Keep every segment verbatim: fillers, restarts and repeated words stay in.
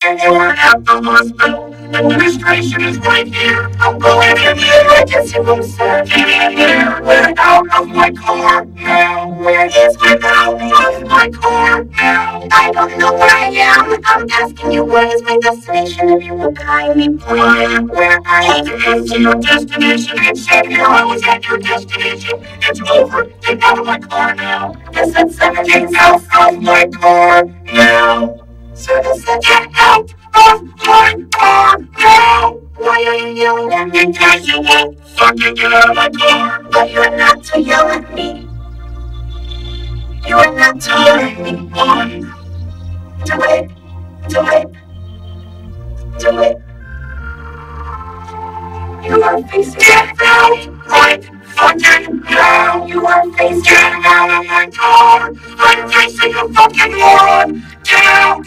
and you are at the hospital. Administration is right here. I'm going in the emergency room, sir. Get in here. We're out of my car now. Where is my out of my car now? I don't know where I am. I'm asking you where is my destination. If you will guide me, please. Where I am. Get to your destination. It said here I was at your destination. It's over. Get out of my car now. It said seventeen out of my car now. So this said get out of my car now. Why are you yelling at me? Because you won't fucking get out of my car. But you're not to yell at me. You are not to yell at me. Why? Do it. Do it. Do it. You are facing it now. Right fucking now. You are facing it out of my car. I'm facing a fucking moron. Get out.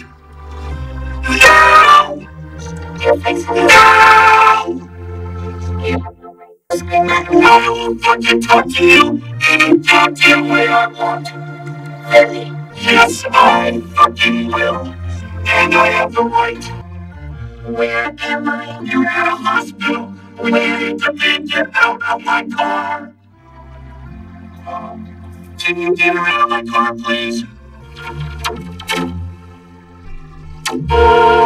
Now. You're facing it now. You have no right to scream at me. I will fucking talk to you any goddamn way I want. Really? Yes, I fucking will. And I have the right. Where am I? You're at a hospital. We need to get you out of my car. Um, can you get her out of my car, please?